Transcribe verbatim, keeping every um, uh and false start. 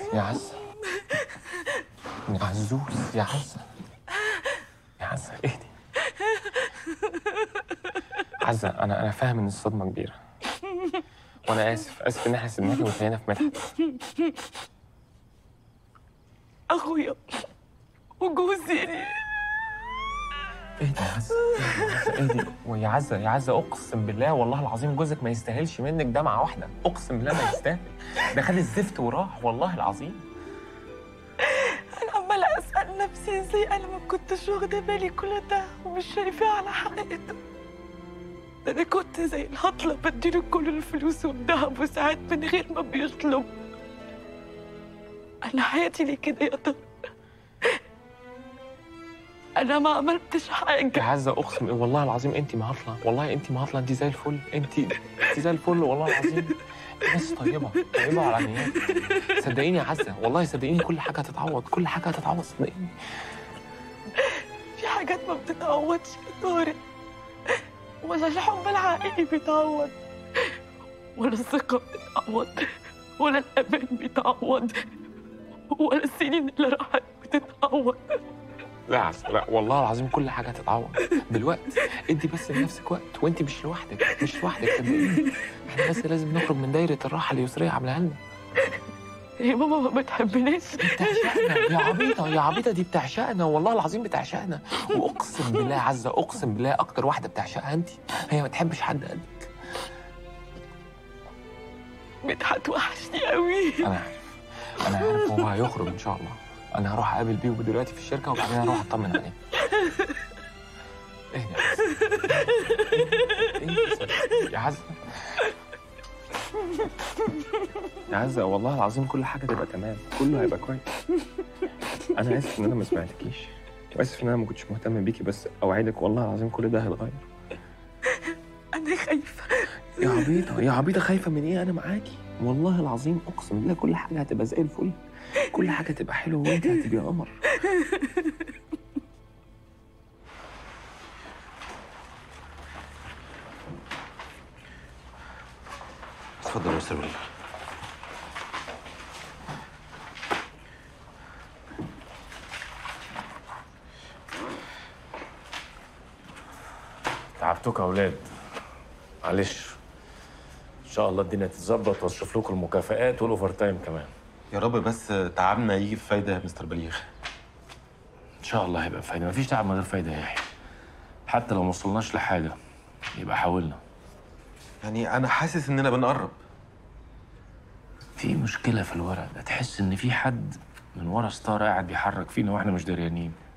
يا عزة يا عزوز يا عزة يا عزة اهدي. عزة انا انا فاهم ان الصدمة كبيرة، وانا اسف اسف ان احنا سيبناكي وتلاقينا في مدحت. اخويا وجوزي. اهدي يا عزة اهدي يا عزة اهدي. ويا عزة يا عزة اقسم بالله والله العظيم جوزك ما يستاهلش منك دمعة واحدة، اقسم بالله ما يستاهل. ده خد الزفت وراح والله العظيم. انا عماله اسال نفسي ازاي انا ما كنتش واخده بالي كل ده ومش شايفاه على حقيقته. ده انا كنت زي الهطله بديله كل الفلوس والذهب وساعات من غير ما بيطلب. انا حياتي ليه كده يا ترى؟ انا ما عملتش حاجه يا عزة اقسم والله العظيم انت مهطلة، والله انت مهطلة، انت زي الفل، انت انت زي الفل والله العظيم. ناس طيبة طيبة وعلى نيات. صدقيني يا عزة والله صدقيني كل حاجة هتتعوض، كل حاجة هتتعوض صدقيني. في حاجات ما بتتعوضش يا طارق، ولا الحب الحقيقي بيتعوض، ولا الثقة بتتعوض، ولا الأمان بيتعوض، ولا السنين اللي راحت بتتعوض. لا يا عزة لا والله العظيم كل حاجة هتتعوض بالوقت. ادي بس لنفسك وقت، وانت مش لوحدك مش لوحدك صدقيني. احنا بس لازم نخرج من دايرة الراحة اللي يسرية عاملاها لنا. هي ماما ما بتحبناش. بتعشقنا يا عبيطة يا عبيطة، دي بتعشقنا والله العظيم بتعشقنا. واقسم بالله يا عزة اقسم بالله اكتر واحدة بتعشقها انت، هي ما تحبش حد قدك. مدحت وحشني قوي. انا عارف انا عارف هو هيخرج ان شاء الله. انا هروح اقابل بيه دلوقتي في الشركة وبعدين هروح اطمن عليه. اهدي يا عزة اهدي يا عزة يا عزة والله العظيم كل حاجة تبقى تمام، كله هيبقى كويس. أنا آسف إن أنا ما سمعتكيش، وآسف إن أنا ما كنتش مهتم بيكي، بس أوعدك والله العظيم كل ده هيتغير. أنا خايفة يا عبيطة يا عبيطة، خايفة من إيه؟ أنا معاكي والله العظيم أقسم بالله كل حاجة هتبقى زي الفل، كل حاجة هتبقى حلوة وأنت هتبقي قمر. اتفضل يا مستر وليد. تعبتوك يا اولاد، معلش. ان شاء الله الدنيا تتظبط واشوف لكم المكافآت والاوفر تايم كمان. يا رب بس تعبنا يجي في فايده يا مستر بليغ. ان شاء الله هيبقى بفايده، مفيش تعب من غير فايده يا يحيى. حتى لو ما وصلناش لحاجه يبقى حاولنا. يعني انا حاسس اننا بنقرب. في مشكله في الورق ده، تحس ان في حد من ورا ستار قاعد بيحرك فينا واحنا مش دريانين.